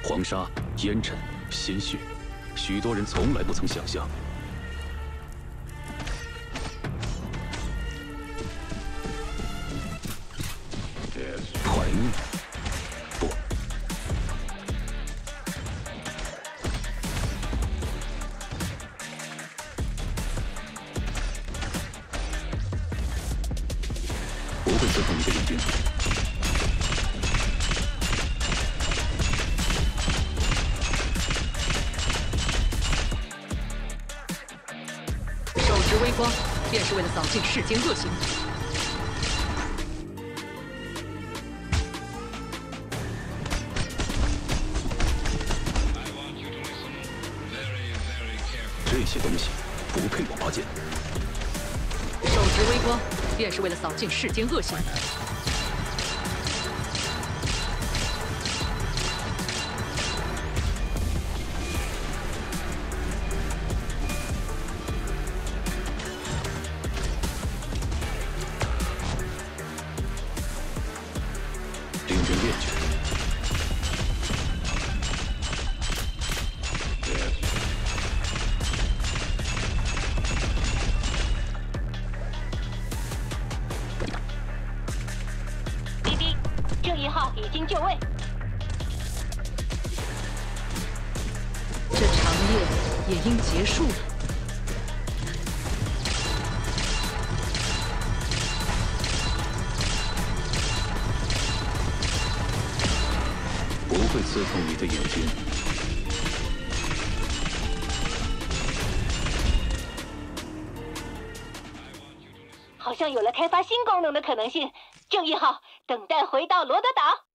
黄沙、烟尘、鲜血，许多人从来不曾想象。怀念？不，不会刺痛你的眼睛。 手执微光，便是为了扫尽世间恶行。 这些东西不配我拔剑。 手执微光，便是为了扫尽世间恶行。 领人练去。 BB，正义号已经就位。 这长夜也应结束了。 不会刺痛你的眼睛。 好像有了开发新功能的可能性。正义号，等待回到罗德岛。